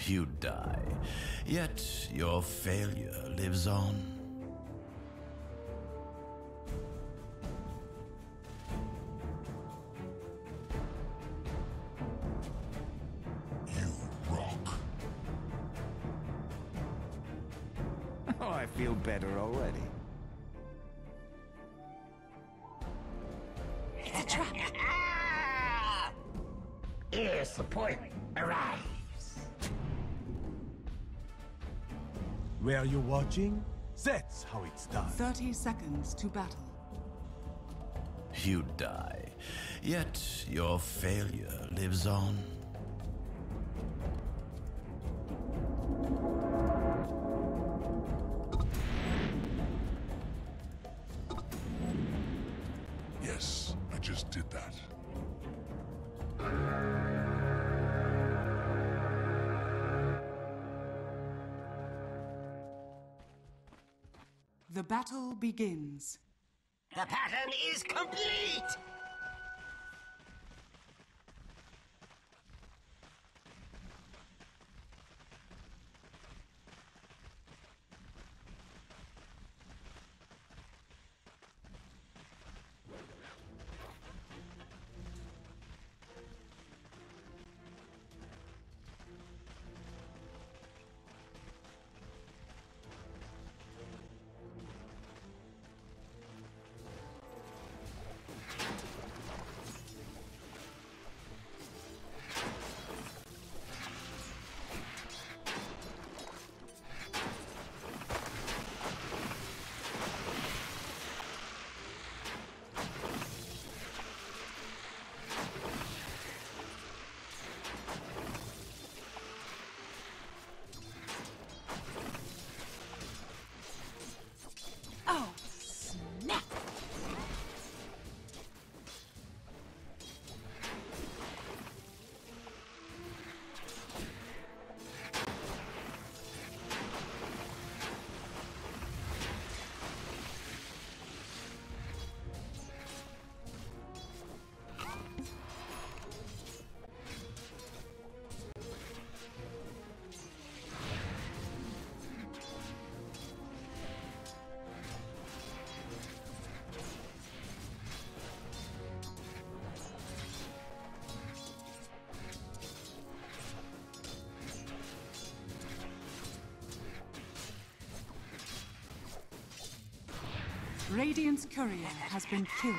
You die, yet your failure lives on. You rock. Oh, I feel better already. It's a trap. Here's the point. Arrives. Were you watching? That's how it's done. 30 seconds to battle. You die, yet your failure lives on. Yes, I just did that. The battle begins. The pattern is complete! Oh, snap! Radiant's courier has been killed.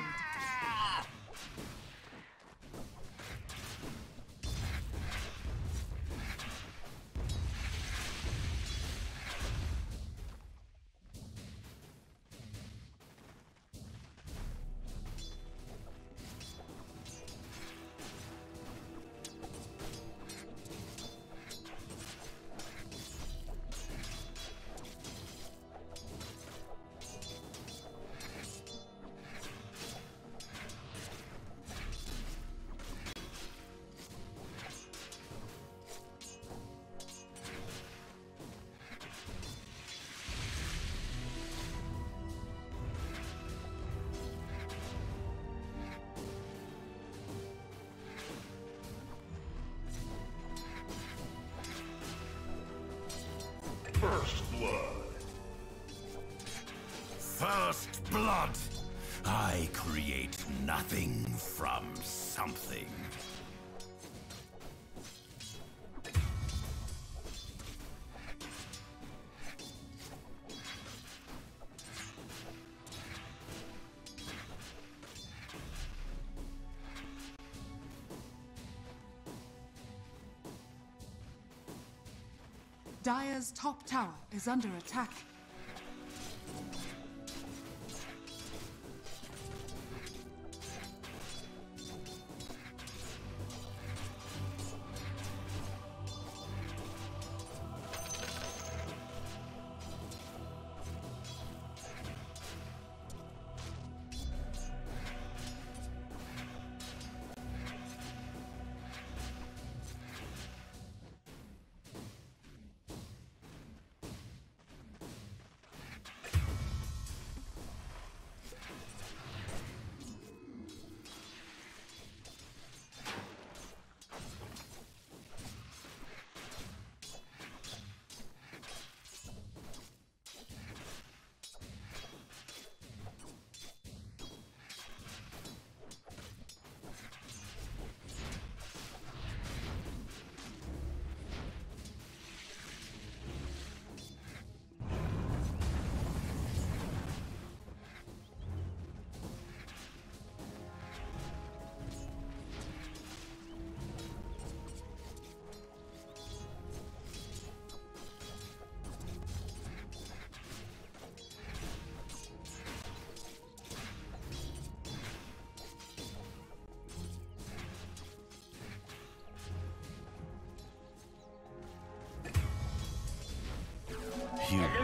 First blood. First blood! I create nothing from something. Dire's top tower is under attack.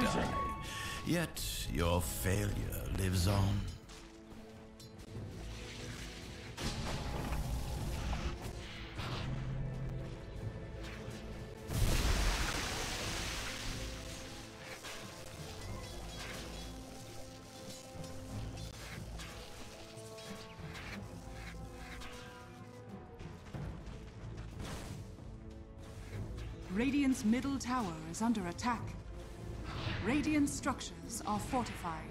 die. Yet your failure lives on. Radiant's middle tower is under attack. Radiant structures are fortified.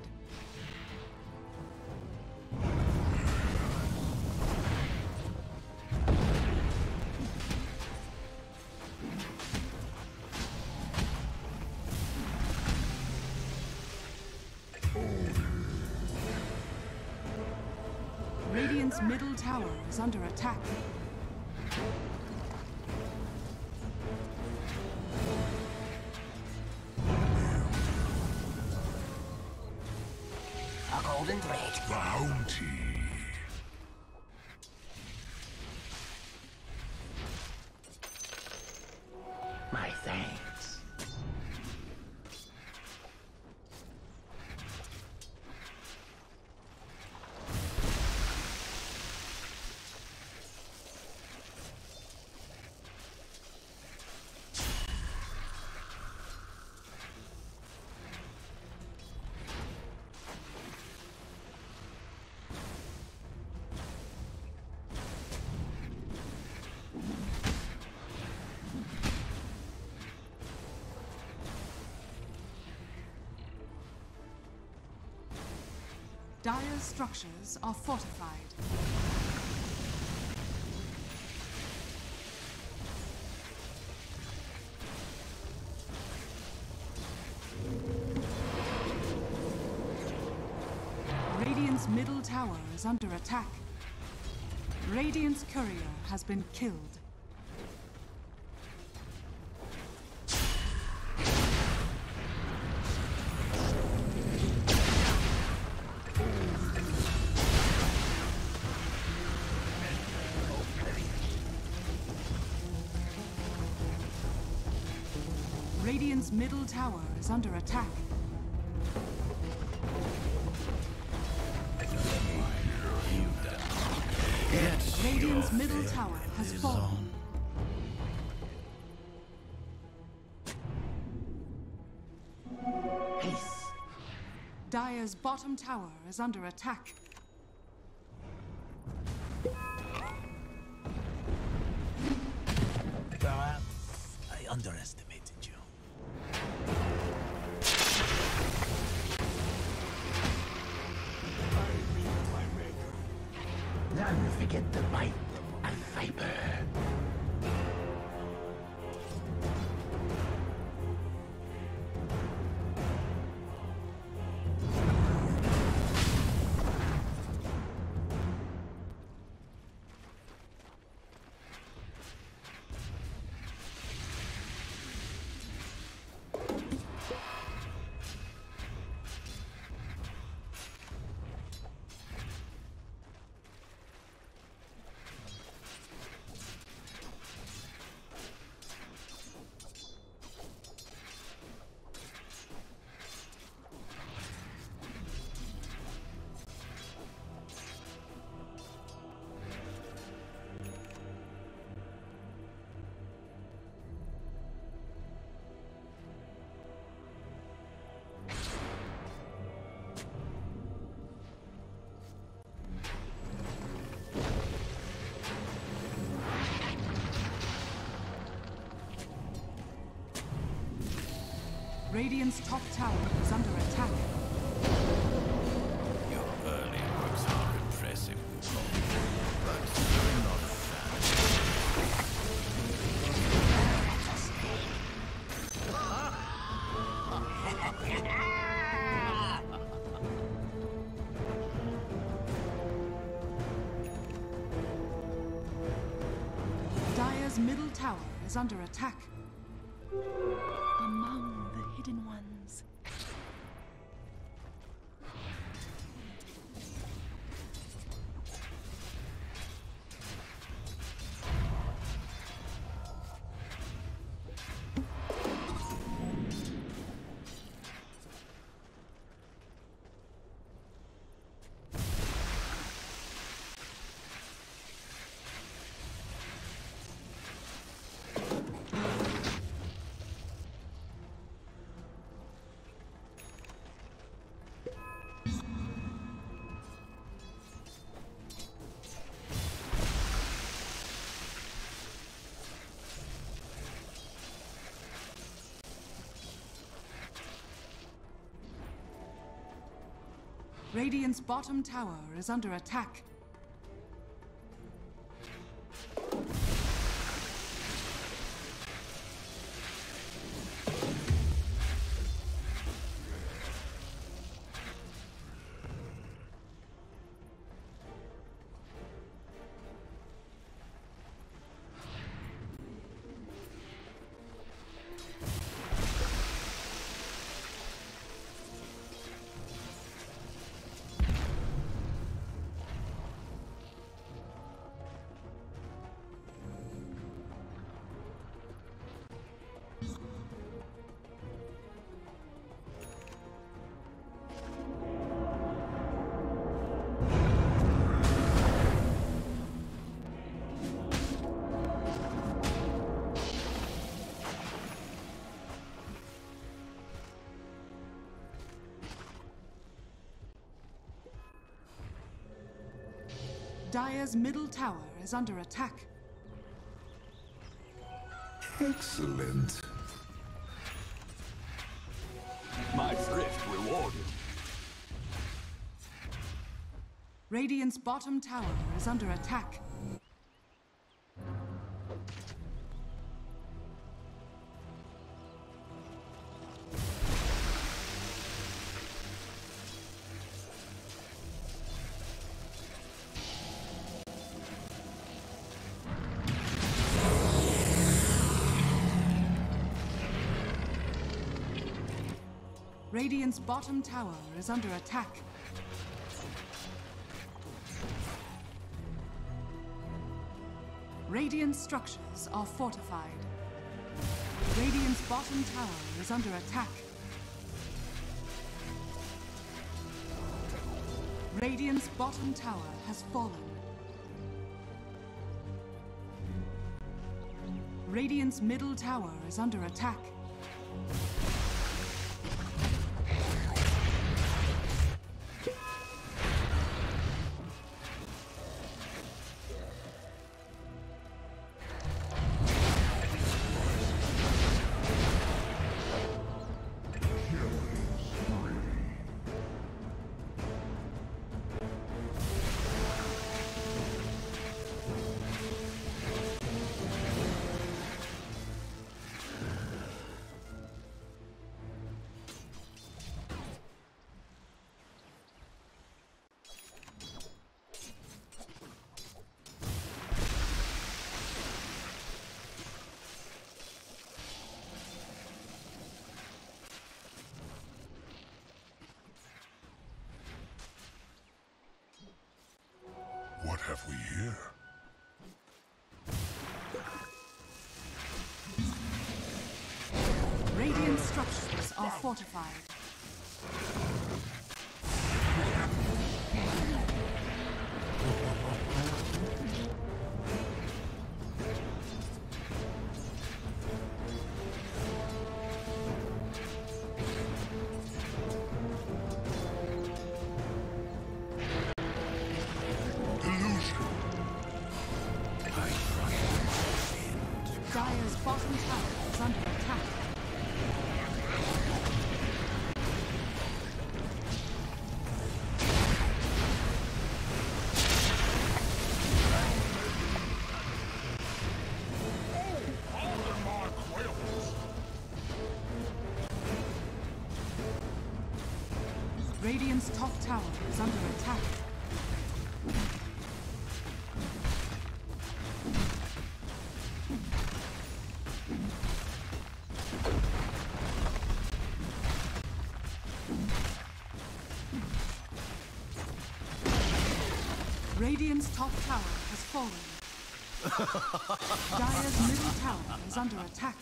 Radiant's middle tower is under attack. Golden thread. Bounty. My thanks. Dire's structures are fortified. Radiant's middle tower is under attack. Radiant's courier has been killed. Radiant's middle tower is under attack. Radiant's middle tower has fallen. Peace. Dire's bottom tower is under attack. Perhaps I underestimated you. None forget the bite of Viper. Radiant's top tower is under attack. Your early works are impressive, but I'm not a fan. Dire's middle tower is under attack. Among the hidden ones. Radiant's bottom tower is under attack. Dire's middle tower is under attack. Excellent. My thrift rewarded. Radiant's bottom tower is under attack. Radiant's bottom tower is under attack. Radiant structures are fortified. Radiant's bottom tower is under attack. Radiant's bottom tower has fallen. Radiant's middle tower is under attack. What have we here? Radiant structures are fortified. Dire's bottom tower is under attack. Radiant's top tower is under attack. Radiant's top tower has fallen. Dire's middle tower is under attack.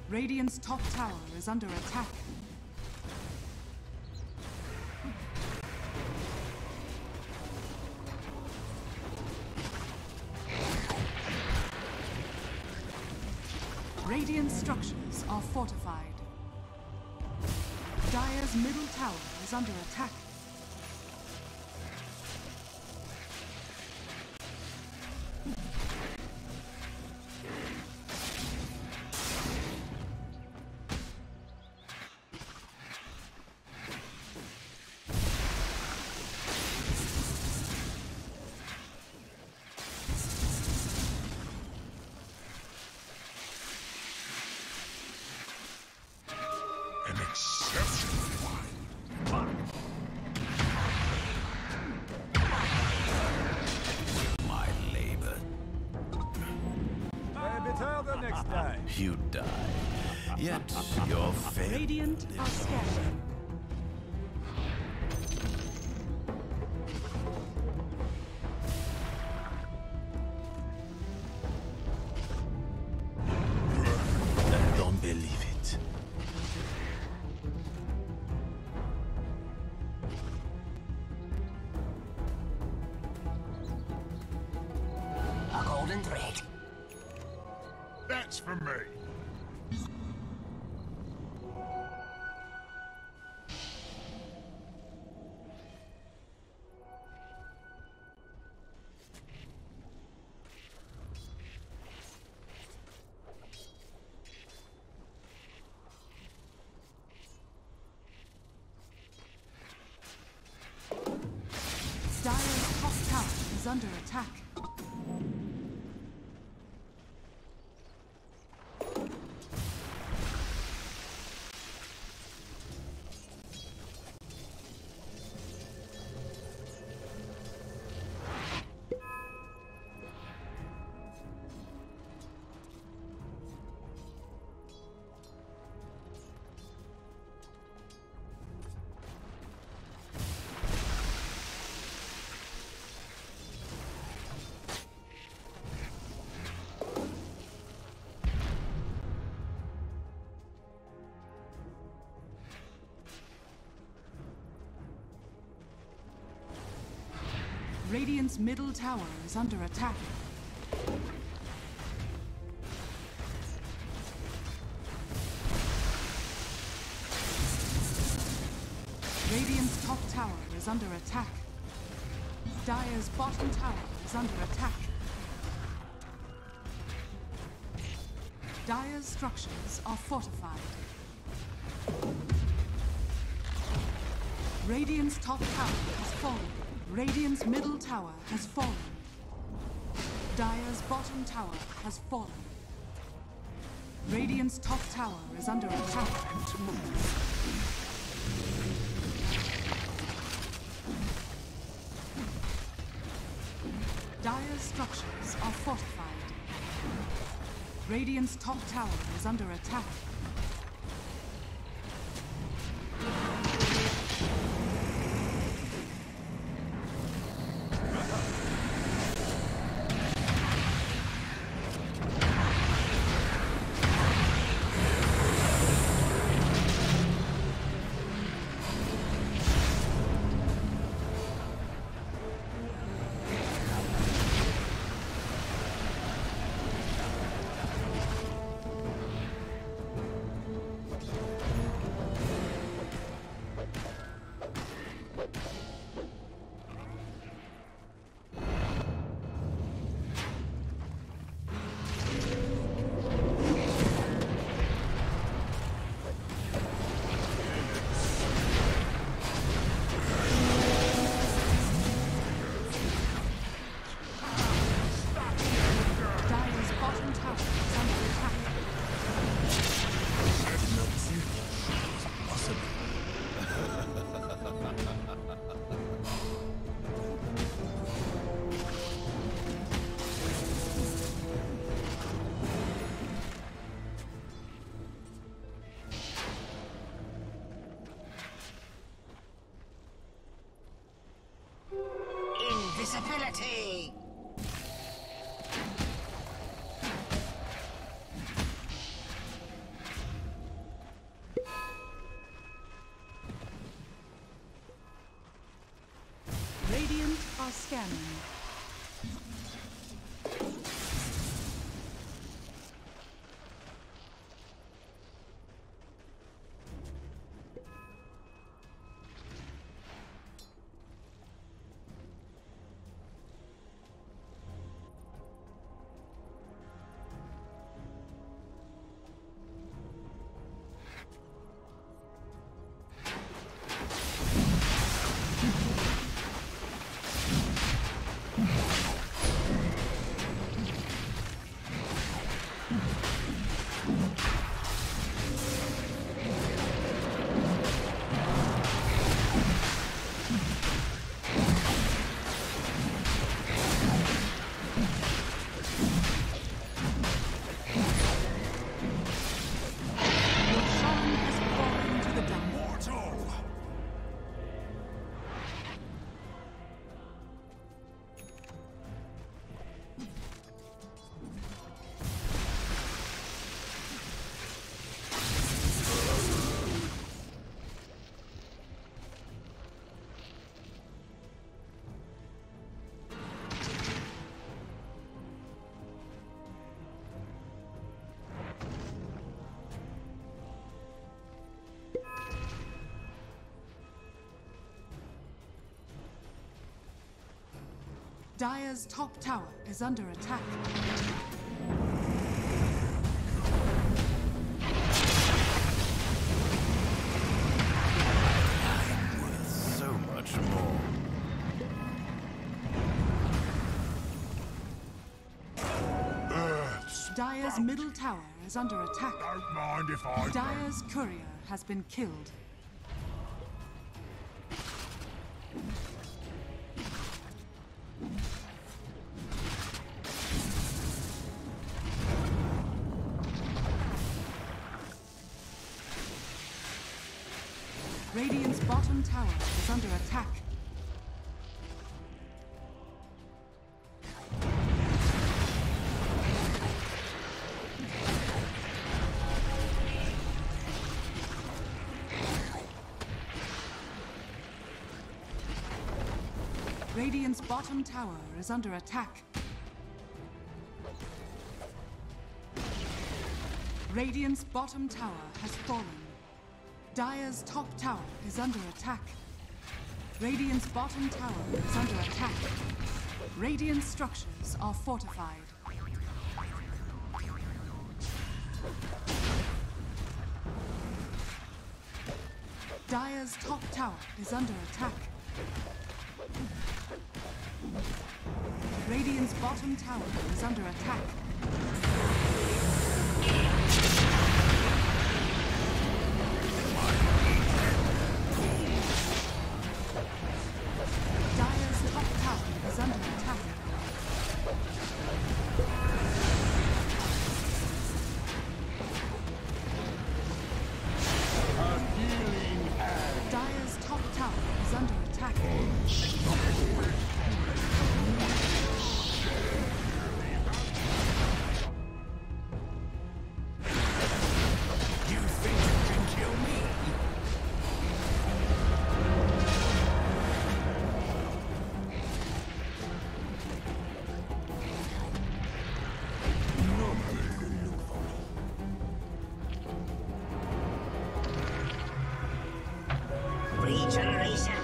Radiant's top tower is under attack. Radiant structures are fortified. Dire's middle tower is under attack. An exceptional one. My labor, Maybe tell the next day. you die. Yet your fate. Radiant are scared. I don't believe it. A golden thread. That's for me. Dire's top tower is under attack. Radiant's middle tower is under attack. Radiant's top tower is under attack. Dire's bottom tower is under attack. Dire's structures are fortified. Radiant's top tower has fallen. Radiant's middle tower has fallen. Dire's bottom tower has fallen. Radiant's top tower is under attack. Dire's structures are fortified. Radiant's top tower is under attack. Invisibility! Scanning. Dire's top tower is under attack. Worth so much more. Dire's middle tower is under attack. Don't mind if I do. Dire's courier has been killed. Radiant's bottom tower is under attack. Radiant's bottom tower is under attack. Radiant's bottom tower has fallen. Dire's top tower is under attack. Radiant's bottom tower is under attack. Radiant structures are fortified. Dire's top tower is under attack. Radiant's bottom tower is under attack. Dire's top tower is under attack. Dire's top tower is under attack. Regeneration.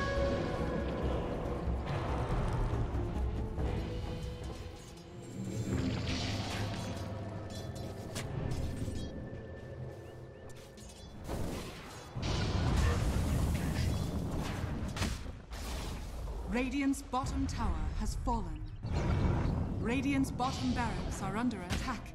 Radiant's bottom tower has fallen. Radiant's bottom barracks are under attack.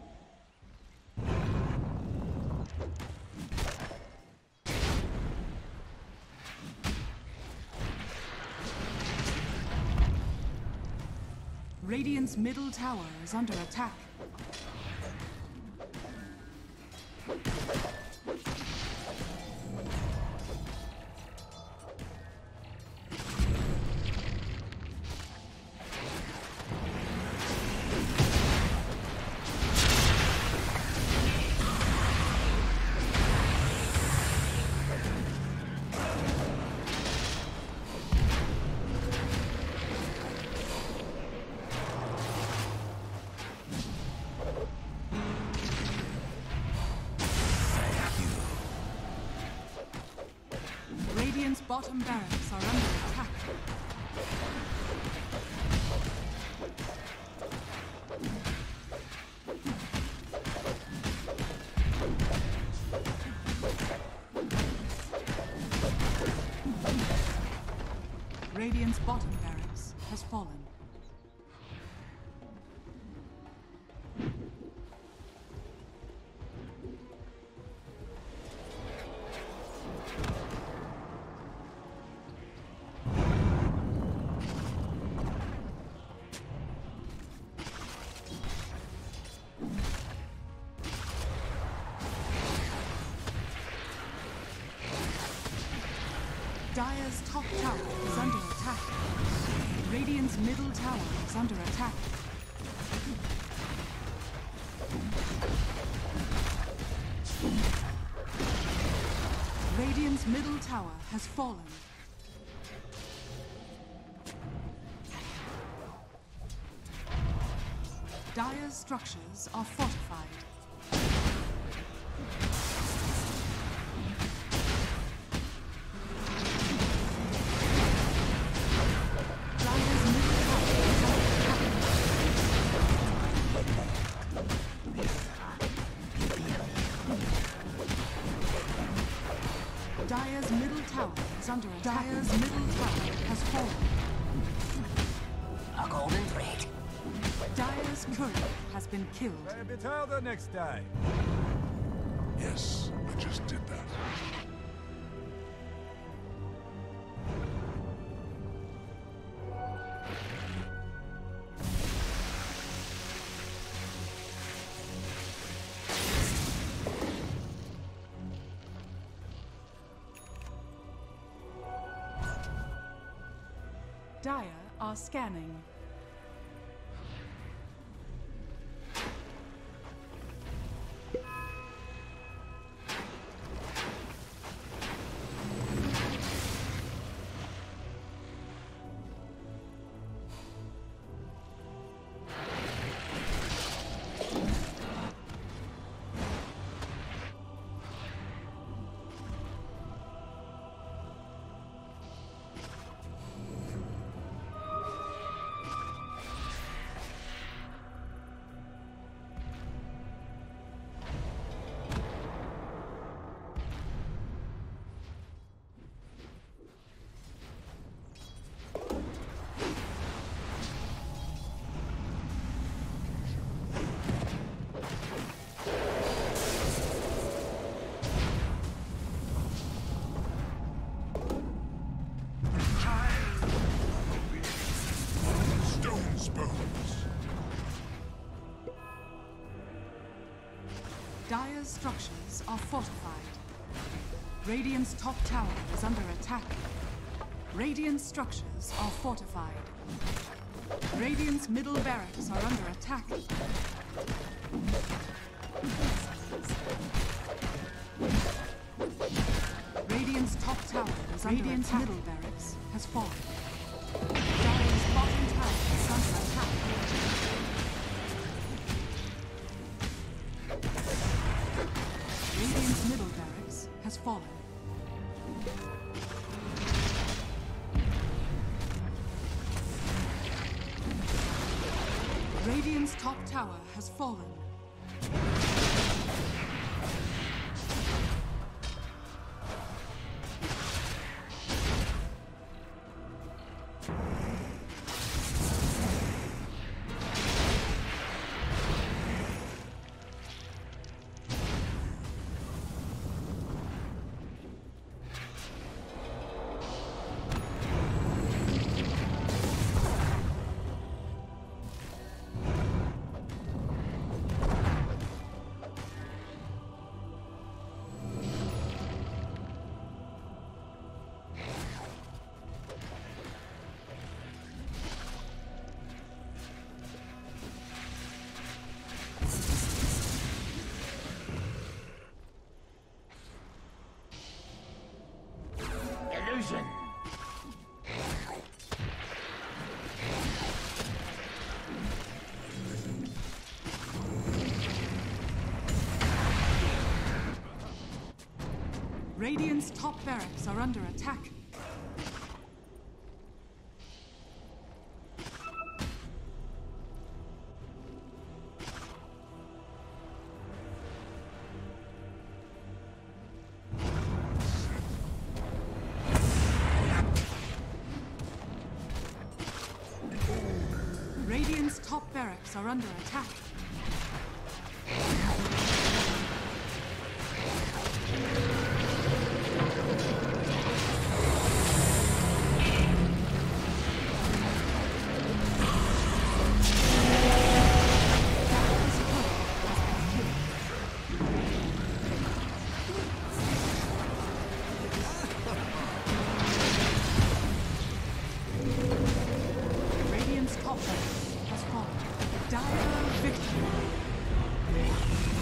Radiant's middle tower is under attack. Radiant's bottom barracks are under attack. Radiant's bottom barracks has fallen. Dire's top tower is under attack. Radiant's middle tower is under attack. Radiant's middle tower has fallen. Dire's structures are fortified. Dire's middle tower is under attack. Dire's middle tower has fallen. A golden thread. Dire's courier has been killed. A bit harder next time. Yes, I just did that. Dire are scanning. Dire's structures are fortified. Radiant's top tower is under attack. Radiant's structures are fortified. Radiant's middle barracks are under attack. Radiant's top tower is under Radiant's attack. Middle barracks has fallen. Dire's bottom tower is under attack. Radiant's middle barracks has fallen. Radiant's top tower has fallen. Illusion. Radiant's top barracks are under attack. top barracks are under attack. Radiant's top barracks has fallen. Dire victory.